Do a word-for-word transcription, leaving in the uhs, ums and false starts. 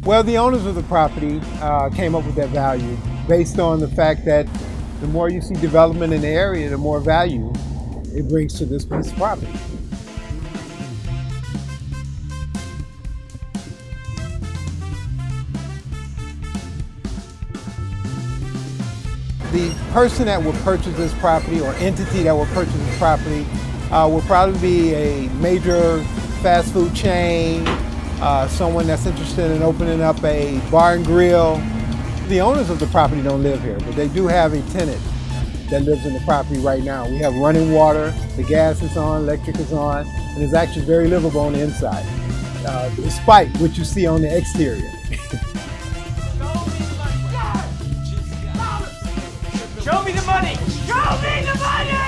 Well, the owners of the property uh, came up with that value based on the fact that the more you see development in the area, the more value it brings to this piece of property. The person that will purchase this property or entity that will purchase this property uh, will probably be a major fast food chain, uh, someone that's interested in opening up a bar and grill. The owners of the property don't live here, but they do have a tenant that lives in the property right now. We have running water, the gas is on, electric is on, and it's actually very livable on the inside, uh, despite what you see on the exterior. Show me the money! Show me the money!